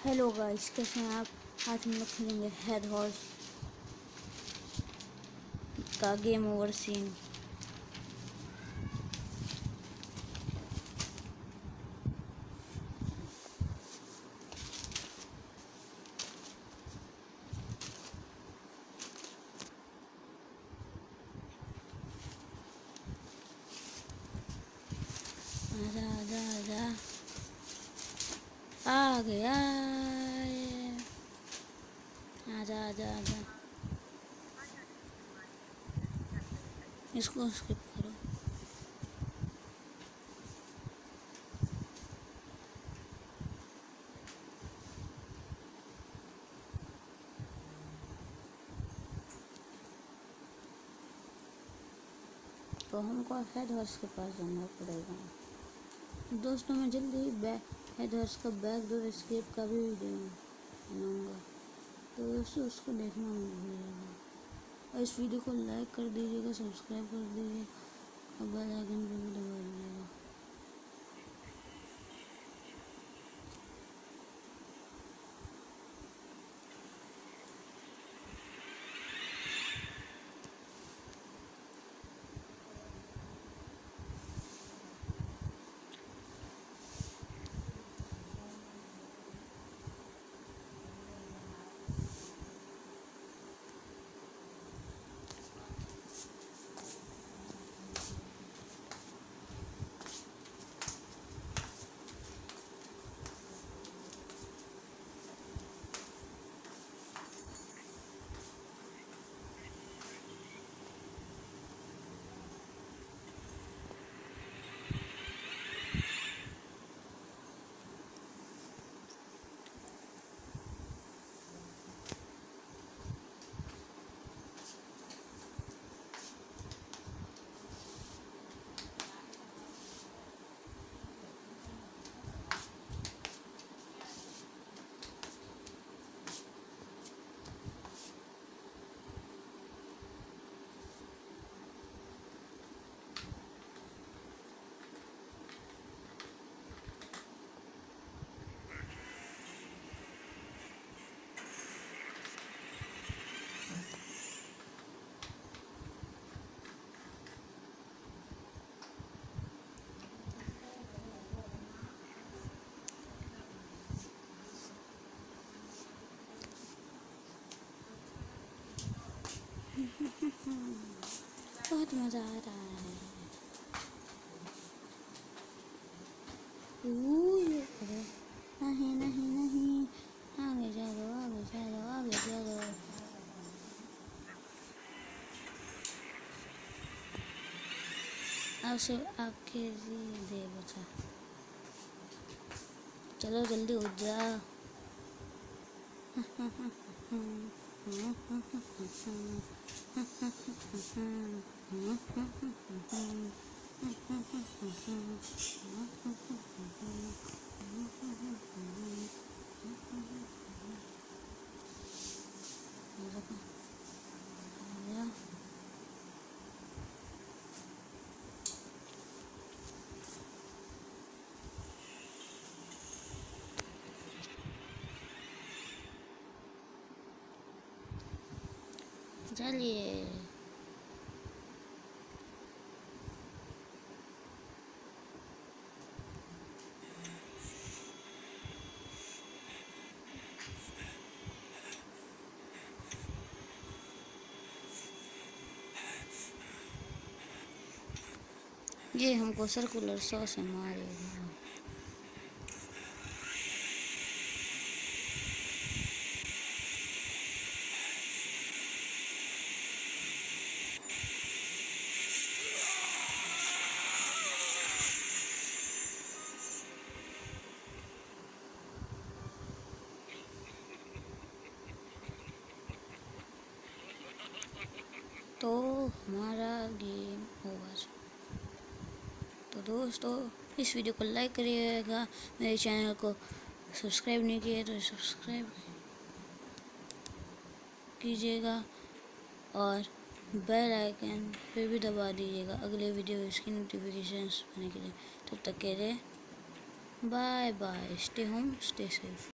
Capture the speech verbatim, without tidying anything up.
Hello guys, कैसे हैं आप। आज हम लोग खेलेंगे हेड हॉर्स का गेम ओवर सीन। आजा आजा आजा, आ गया। आजा आजा आजा, इसको स्किप करो। तो हमको हेड हॉर्स के पास जाना पड़ेगा। दोस्तों, मैं जल्दी ही बैक हेड हॉर्स का बैक डोर एस्केप का भी वीडियो बनाऊँगा, तो दोस्तों उसको देखना मत भूलिएगा। और इस वीडियो को लाइक कर दीजिएगा, सब्सक्राइब कर दीजिएगा और बेल आइकन पर भी दबा दीजिएगा। बहुत मज़ा आ रहा है। नहीं नहीं नहीं, आगे चलो आगे चलो आगे चलो। अब से आपके दे बचा, चलो जल्दी उठ जा। चलिए ये हमको सर्कुलर सौ से मारेगा। तो हमारा गेम ओवर। तो दोस्तों, इस वीडियो को लाइक करिएगा, मेरे चैनल को सब्सक्राइब नहीं किए तो सब्सक्राइब कीजिएगा और बेल आइकन पे भी दबा दीजिएगा अगले वीडियो इसकी नोटिफिकेशंस पाने के लिए। तब तक के लिए bye bye, stay home stay safe.